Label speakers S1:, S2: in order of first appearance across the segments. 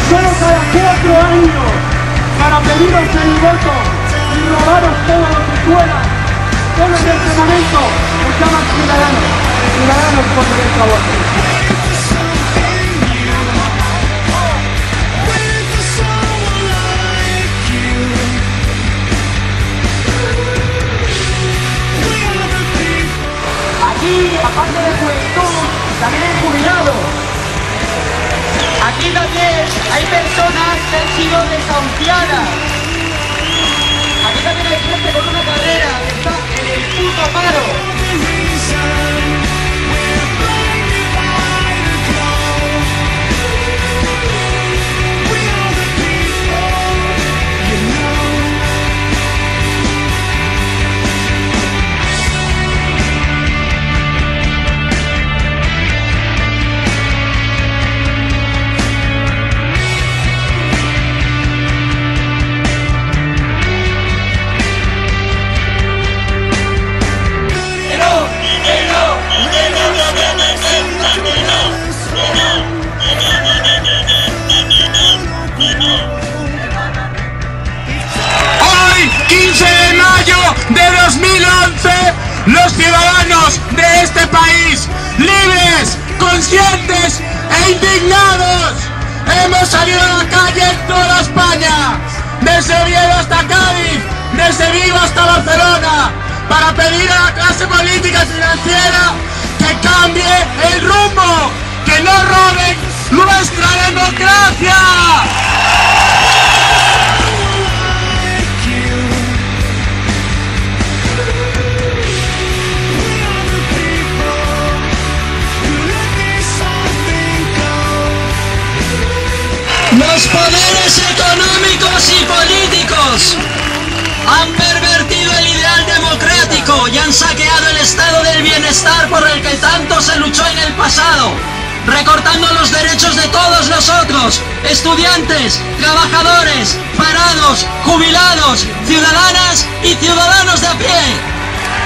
S1: solo cada 4 años para pediros el voto y robaros todo lo que puedan. Solo en este momento nos llaman ciudadanos, ciudadanos por derecho a voto. Aquí, aparte de juventud, también hay jubilados. Aquí también hay personas que han sido desahuciadas. Aquí también hay gente con una carrera que está en el puto paro.
S2: Hoy, 15 de mayo de 2011, los ciudadanos de este país, libres, conscientes e indignados, hemos salido a la calle en toda España, desde Oviedo hasta Cádiz, desde Vigo hasta Barcelona, para pedir a la clase política y financiera que cambie el rumbo, que no roben nuestra democracia.
S3: Los poderes económicos y políticos han pervertido el ideal democrático y han saqueado el estado del bienestar por el que tanto se luchó en el pasado, recortando los derechos de todos nosotros, estudiantes, trabajadores, parados, jubilados, ciudadanas y ciudadanos de a pie.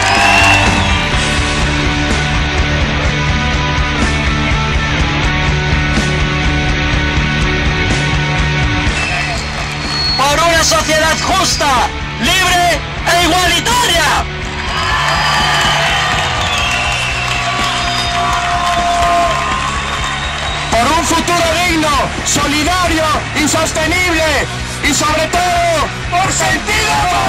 S3: Por una sociedad justa, libre e igualitaria.
S2: Por un futuro digno, solidario y sostenible, y sobre todo, por sentido común.